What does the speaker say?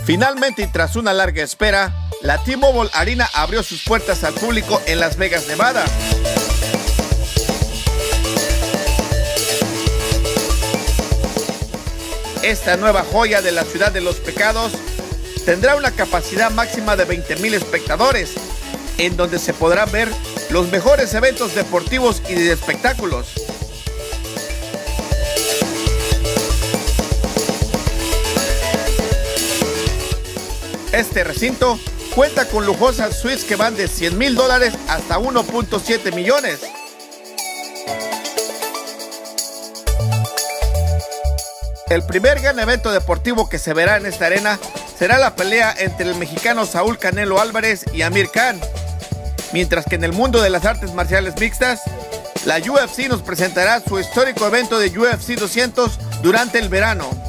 Finalmente, y tras una larga espera, la T-Mobile Arena abrió sus puertas al público en Las Vegas, Nevada. Esta nueva joya de la ciudad de los pecados tendrá una capacidad máxima de 20,000 espectadores, en donde se podrán ver los mejores eventos deportivos y de espectáculos. Este recinto cuenta con lujosas suites que van de $100,000 hasta 1.7 millones. El primer gran evento deportivo que se verá en esta arena será la pelea entre el mexicano Saúl Canelo Álvarez y Amir Khan, mientras que en el mundo de las artes marciales mixtas, la UFC nos presentará su histórico evento de UFC 200 durante el verano.